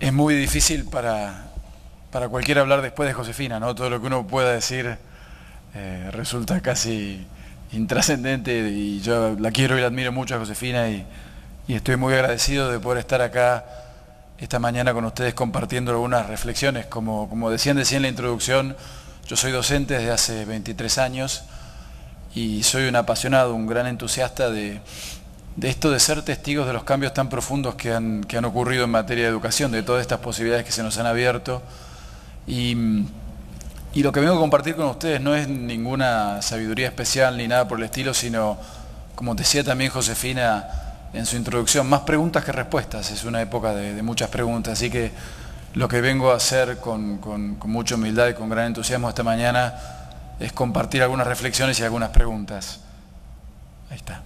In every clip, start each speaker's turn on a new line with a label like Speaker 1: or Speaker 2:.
Speaker 1: Es muy difícil para cualquiera hablar después de Josefina, ¿no? Todo lo que uno pueda decir resulta casi intrascendente, y yo la quiero y la admiro mucho a Josefina, y estoy muy agradecido de poder estar acá esta mañana con ustedes compartiendo algunas reflexiones. Como decían en la introducción, yo soy docente desde hace 23 años y soy un apasionado, un gran entusiasta de esto de ser testigos de los cambios tan profundos que han ocurrido en materia de educación, de todas estas posibilidades que se nos han abierto. Y lo que vengo a compartir con ustedes no es ninguna sabiduría especial ni nada por el estilo, sino, como decía también Josefina en su introducción, más preguntas que respuestas. Es una época de muchas preguntas, así que lo que vengo a hacer con mucha humildad y con gran entusiasmo esta mañana es compartir algunas reflexiones y algunas preguntas. Ahí está.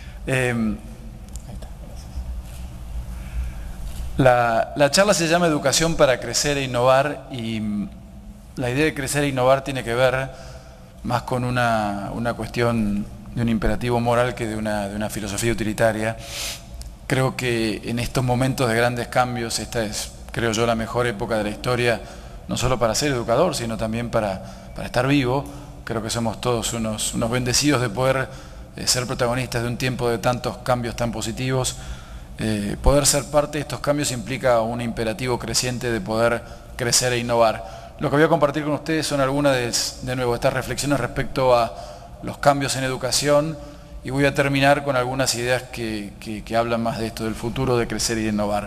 Speaker 1: La charla se llama Educación para crecer e innovar, y la idea de crecer e innovar tiene que ver más con una cuestión de un imperativo moral que de una filosofía utilitaria. Creo que en estos momentos de grandes cambios, esta es, creo yo, la mejor época de la historia, no solo para ser educador, sino también para estar vivo. Creo que somos todos unos bendecidos de poder ser protagonistas de un tiempo de tantos cambios tan positivos. Poder ser parte de estos cambios implica un imperativo creciente de poder crecer e innovar. Lo que voy a compartir con ustedes son algunas de nuevo estas reflexiones respecto a los cambios en educación, y voy a terminar con algunas ideas que hablan más de esto, del futuro de crecer y de innovar.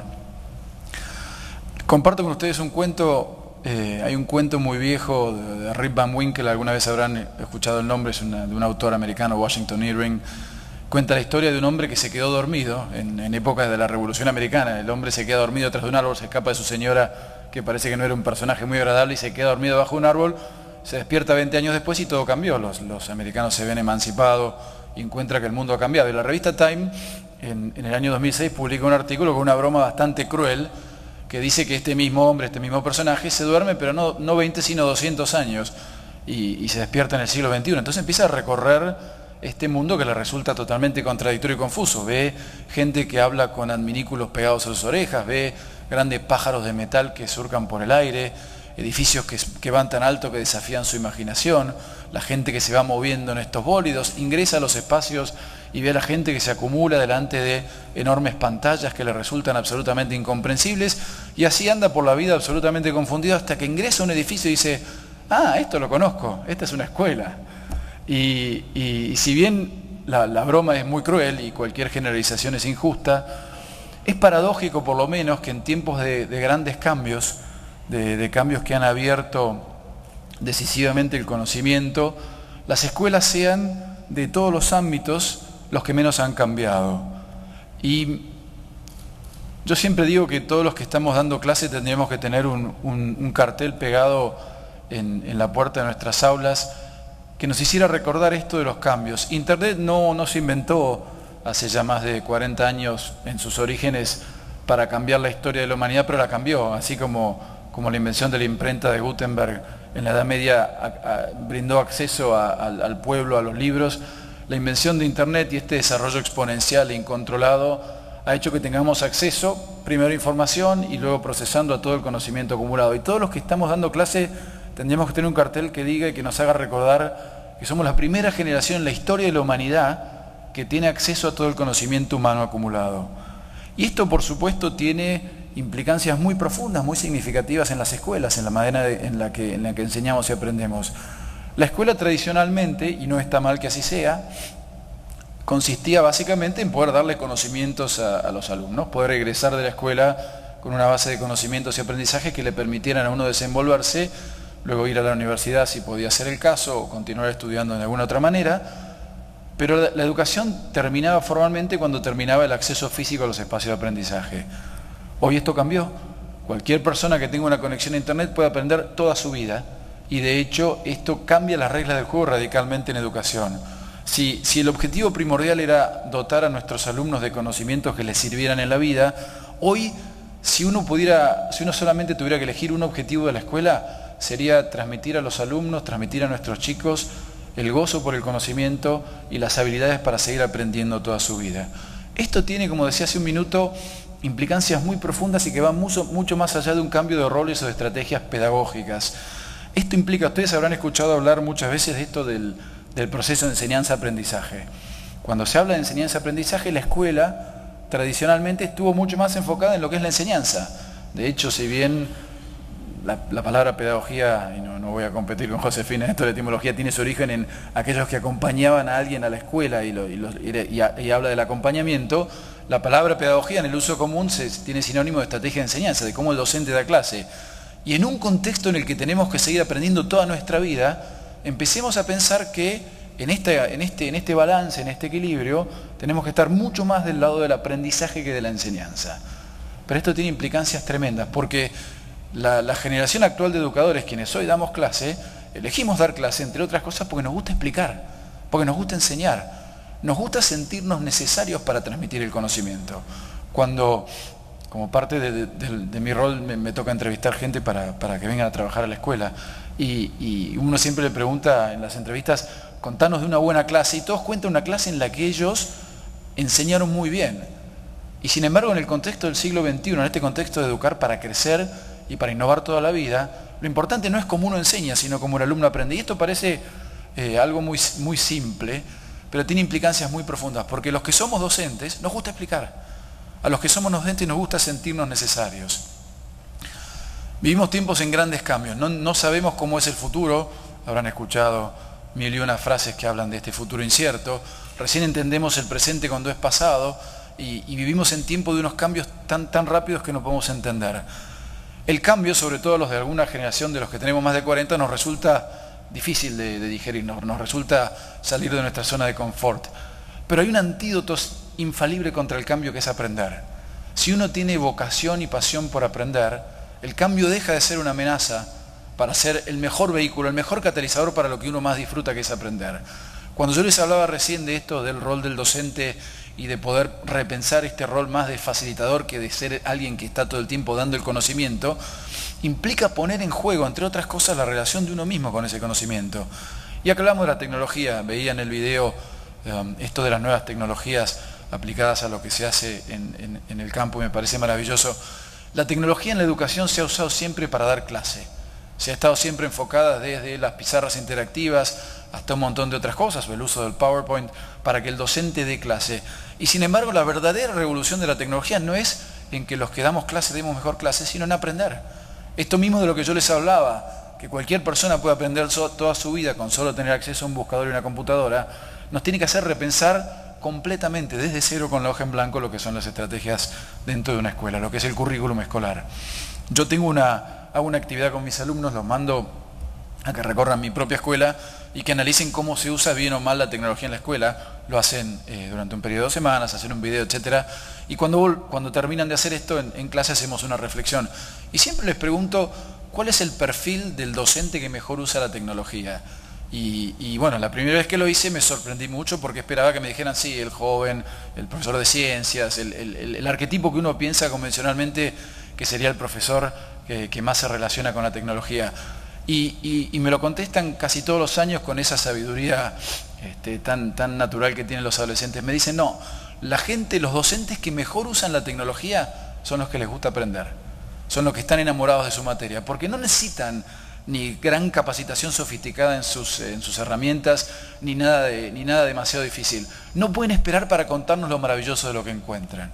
Speaker 1: Comparto con ustedes un cuento. Hay un cuento muy viejo de Rip Van Winkle, alguna vez habrán escuchado el nombre, es de un autor americano, Washington Irving. Cuenta la historia de un hombre que se quedó dormido en épocas de la Revolución Americana. El hombre se queda dormido tras de un árbol, se escapa de su señora, que parece que no era un personaje muy agradable, y se queda dormido bajo un árbol. Se despierta 20 años después y todo cambió. Los americanos se ven emancipados y encuentra que el mundo ha cambiado. Y la revista Time, en el año 2006, publica un artículo con una broma bastante cruel, que dice que este mismo hombre, este mismo personaje, se duerme, pero no 20, sino 200 años, y se despierta en el siglo XXI. Entonces empieza a recorrer este mundo que le resulta totalmente contradictorio y confuso. Ve gente que habla con adminículos pegados a sus orejas, ve grandes pájaros de metal que surcan por el aire, edificios que van tan alto que desafían su imaginación, la gente que se va moviendo en estos bólidos, ingresa a los espacios y ve a la gente que se acumula delante de enormes pantallas que le resultan absolutamente incomprensibles, y así anda por la vida absolutamente confundido hasta que ingresa a un edificio y dice: ah, esto lo conozco, esta es una escuela. Y si bien la broma es muy cruel y cualquier generalización es injusta, es paradójico por lo menos que en tiempos de grandes cambios, de cambios que han abierto decisivamente el conocimiento, las escuelas sean de todos los ámbitos los que menos han cambiado. Y yo siempre digo que todos los que estamos dando clase tendríamos que tener un cartel pegado en la puerta de nuestras aulas que nos hiciera recordar esto de los cambios. Internet no se inventó hace ya más de 40 años en sus orígenes para cambiar la historia de la humanidad, pero la cambió, así como la invención de la imprenta de Gutenberg en la Edad Media brindó acceso al pueblo a los libros. La invención de Internet y este desarrollo exponencial e incontrolado ha hecho que tengamos acceso, primero a información y luego procesando a todo el conocimiento acumulado. Y todos los que estamos dando clase tendríamos que tener un cartel que diga y que nos haga recordar que somos la primera generación en la historia de la humanidad que tiene acceso a todo el conocimiento humano acumulado. Y esto, por supuesto, tiene implicancias muy profundas, muy significativas en las escuelas, en la manera en la que enseñamos y aprendemos. La escuela tradicionalmente, y no está mal que así sea, consistía básicamente en poder darle conocimientos a los alumnos, poder egresar de la escuela con una base de conocimientos y aprendizajes que le permitieran a uno desenvolverse, luego ir a la universidad si podía ser el caso, o continuar estudiando de alguna otra manera. Pero la educación terminaba formalmente cuando terminaba el acceso físico a los espacios de aprendizaje. Hoy esto cambió. Cualquier persona que tenga una conexión a Internet puede aprender toda su vida, y de hecho esto cambia las reglas del juego radicalmente en educación. Si el objetivo primordial era dotar a nuestros alumnos de conocimientos que les sirvieran en la vida, hoy si uno solamente tuviera que elegir un objetivo de la escuela, sería transmitir a los alumnos, transmitir a nuestros chicos el gozo por el conocimiento y las habilidades para seguir aprendiendo toda su vida. Esto tiene, como decía hace un minuto, implicancias muy profundas y que van mucho más allá de un cambio de roles o de estrategias pedagógicas. Esto implica, ustedes habrán escuchado hablar muchas veces de esto del proceso de enseñanza-aprendizaje. Cuando se habla de enseñanza-aprendizaje, la escuela tradicionalmente estuvo mucho más enfocada en lo que es la enseñanza. De hecho, si bien la palabra pedagogía, y no voy a competir con Josefina en esto de etimología, tiene su origen en aquellos que acompañaban a alguien a la escuela y habla del acompañamiento, la palabra pedagogía en el uso común tiene sinónimo de estrategia de enseñanza, de cómo el docente da clase. Y en un contexto en el que tenemos que seguir aprendiendo toda nuestra vida, empecemos a pensar que en este balance, en este equilibrio, tenemos que estar mucho más del lado del aprendizaje que de la enseñanza. Pero esto tiene implicancias tremendas, porque la generación actual de educadores, quienes hoy damos clase, elegimos dar clase, entre otras cosas, porque nos gusta explicar, porque nos gusta enseñar, nos gusta sentirnos necesarios para transmitir el conocimiento. Cuando, como parte de mi rol, me toca entrevistar gente para que vengan a trabajar a la escuela, y uno siempre le pregunta en las entrevistas, contanos de una buena clase, y todos cuentan una clase en la que ellos enseñaron muy bien. Y sin embargo, en el contexto del siglo XXI, en este contexto de educar para crecer y para innovar toda la vida, lo importante no es cómo uno enseña, sino cómo el alumno aprende. Y esto parece algo muy simple, pero tiene implicancias muy profundas, porque los que somos docentes nos gusta explicar. A los que somos docentes nos gusta sentirnos necesarios. Vivimos tiempos en grandes cambios, no sabemos cómo es el futuro, habrán escuchado mil y una frases que hablan de este futuro incierto, recién entendemos el presente cuando es pasado, y vivimos en tiempo de unos cambios tan rápidos que no podemos entender. El cambio, sobre todo los de alguna generación de los que tenemos más de 40, nos resulta difícil de digerir, nos resulta salir de nuestra zona de confort. Pero hay un antídoto infalible contra el cambio, que es aprender. Si uno tiene vocación y pasión por aprender, el cambio deja de ser una amenaza para ser el mejor vehículo, el mejor catalizador para lo que uno más disfruta, que es aprender. Cuando yo les hablaba recién de esto, del rol del docente y de poder repensar este rol más de facilitador que de ser alguien que está todo el tiempo dando el conocimiento, implica poner en juego, entre otras cosas, la relación de uno mismo con ese conocimiento. Y acá hablamos de la tecnología, veía en el video esto de las nuevas tecnologías aplicadas a lo que se hace en el campo, y me parece maravilloso. La tecnología en la educación se ha usado siempre para dar clase. Se ha estado siempre enfocada desde las pizarras interactivas hasta un montón de otras cosas, o el uso del PowerPoint, para que el docente dé clase. Y sin embargo, la verdadera revolución de la tecnología no es en que los que damos clase demos mejor clase, sino en aprender. Esto mismo de lo que yo les hablaba, que cualquier persona puede aprender toda su vida con solo tener acceso a un buscador y una computadora, nos tiene que hacer repensar completamente, desde cero, con la hoja en blanco, lo que son las estrategias dentro de una escuela, lo que es el currículum escolar. Yo hago una actividad con mis alumnos, los mando a que recorran mi propia escuela y que analicen cómo se usa bien o mal la tecnología en la escuela. Lo hacen durante un periodo de 2 semanas, hacen un video, etc. Y cuando terminan de hacer esto, en clase hacemos una reflexión. Y siempre les pregunto, ¿cuál es el perfil del docente que mejor usa la tecnología? Y bueno, la primera vez que lo hice me sorprendí mucho, porque esperaba que me dijeran, sí, el joven, el profesor de ciencias, el arquetipo que uno piensa convencionalmente que sería el profesor que más se relaciona con la tecnología. Y me lo contestan casi todos los años con esa sabiduría tan natural que tienen los adolescentes. Me dicen, no, los docentes que mejor usan la tecnología son los que les gusta aprender, son los que están enamorados de su materia, porque no necesitan ni gran capacitación sofisticada en sus herramientas, ni nada demasiado difícil. No pueden esperar para contarnos lo maravilloso de lo que encuentran.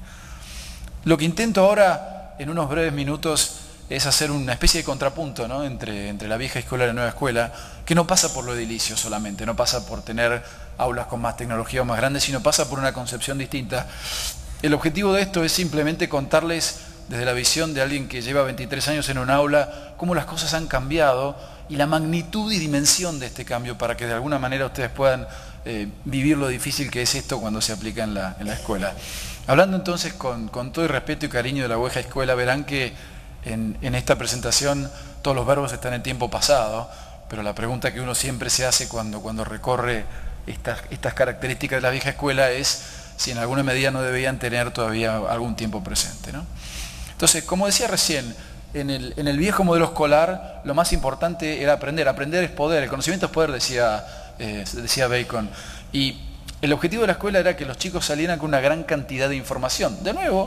Speaker 1: Lo que intento ahora, en unos breves minutos, es hacer una especie de contrapunto, ¿no?, entre la vieja escuela y la nueva escuela, que no pasa por lo edilicio solamente, no pasa por tener aulas con más tecnología o más grandes, sino pasa por una concepción distinta. El objetivo de esto es simplemente contarles, desde la visión de alguien que lleva 23 años en un aula, cómo las cosas han cambiado y la magnitud y dimensión de este cambio, para que de alguna manera ustedes puedan vivir lo difícil que es esto cuando se aplica en la escuela. Hablando entonces con todo el respeto y cariño de la vieja escuela, verán que en esta presentación todos los verbos están en tiempo pasado, pero la pregunta que uno siempre se hace cuando recorre estas características de la vieja escuela es si en alguna medida no deberían tener todavía algún tiempo presente, ¿no? Entonces, como decía recién, en el viejo modelo escolar lo más importante era aprender. Aprender es poder, el conocimiento es poder, decía Bacon. Y el objetivo de la escuela era que los chicos salieran con una gran cantidad de información. De nuevo,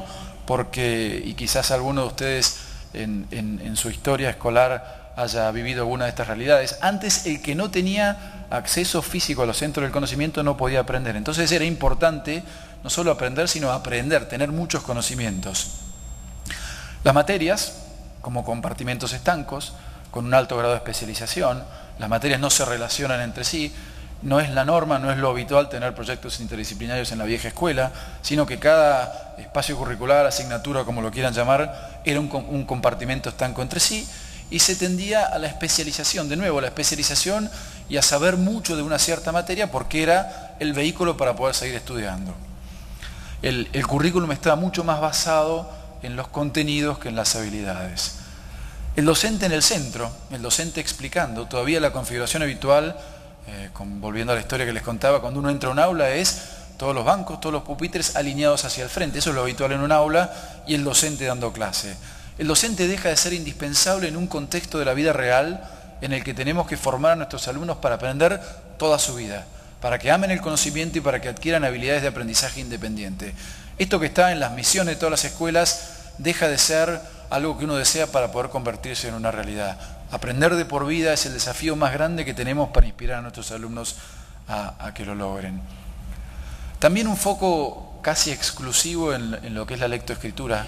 Speaker 1: porque, y quizás alguno de ustedes en su historia escolar haya vivido alguna de estas realidades, antes el que no tenía acceso físico a los centros del conocimiento no podía aprender. Entonces era importante no solo aprender, sino aprender, tener muchos conocimientos. Las materias, como compartimentos estancos, con un alto grado de especialización, las materias no se relacionan entre sí, no es la norma, no es lo habitual tener proyectos interdisciplinarios en la vieja escuela, sino que cada espacio curricular, asignatura, como lo quieran llamar, era un compartimento estanco entre sí, y se tendía a la especialización, de nuevo, la especialización y a saber mucho de una cierta materia porque era el vehículo para poder seguir estudiando. El currículum estaba mucho más basado en los contenidos que en las habilidades. El docente en el centro, el docente explicando, todavía la configuración habitual, volviendo a la historia que les contaba, cuando uno entra a un aula es todos los bancos, todos los pupitres alineados hacia el frente, eso es lo habitual en un aula, y el docente dando clase. El docente deja de ser indispensable en un contexto de la vida real en el que tenemos que formar a nuestros alumnos para aprender toda su vida, para que amen el conocimiento y para que adquieran habilidades de aprendizaje independiente. Esto que está en las misiones de todas las escuelas deja de ser algo que uno desea para poder convertirse en una realidad. Aprender de por vida es el desafío más grande que tenemos para inspirar a nuestros alumnos a que lo logren. También un foco casi exclusivo en lo que es la lectoescritura.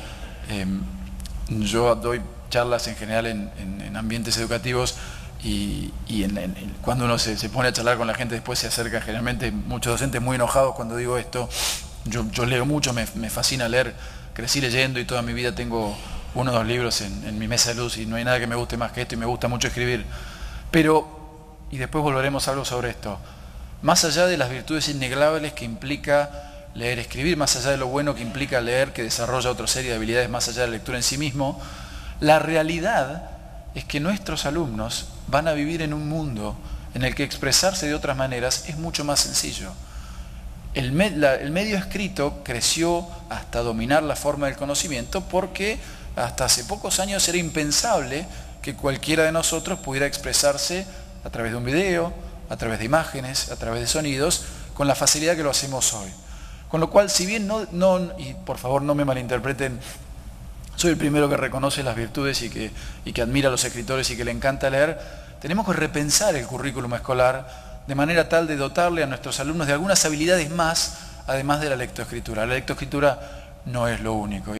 Speaker 1: Yo doy charlas en general en ambientes educativos y cuando uno se pone a charlar con la gente después se acerca generalmente muchos docentes muy enojados cuando digo esto. Yo leo mucho, me fascina leer, crecí leyendo y toda mi vida tengo 1 o 2 libros en mi mesa de luz y no hay nada que me guste más que esto y me gusta mucho escribir. Pero, y después volveremos a algo sobre esto, más allá de las virtudes inneglables que implica leer, escribir, más allá de lo bueno que implica leer, que desarrolla otra serie de habilidades más allá de la lectura en sí mismo, la realidad es que nuestros alumnos van a vivir en un mundo en el que expresarse de otras maneras es mucho más sencillo. El medio escrito creció hasta dominar la forma del conocimiento porque hasta hace pocos años era impensable que cualquiera de nosotros pudiera expresarse a través de un video, a través de imágenes, a través de sonidos, con la facilidad que lo hacemos hoy. Con lo cual, si bien y por favor no me malinterpreten, soy el primero que reconoce las virtudes y que admira a los escritores y que le encanta leer, tenemos que repensar el currículum escolar de manera tal de dotarle a nuestros alumnos de algunas habilidades más, además de la lectoescritura. La lectoescritura no es lo único.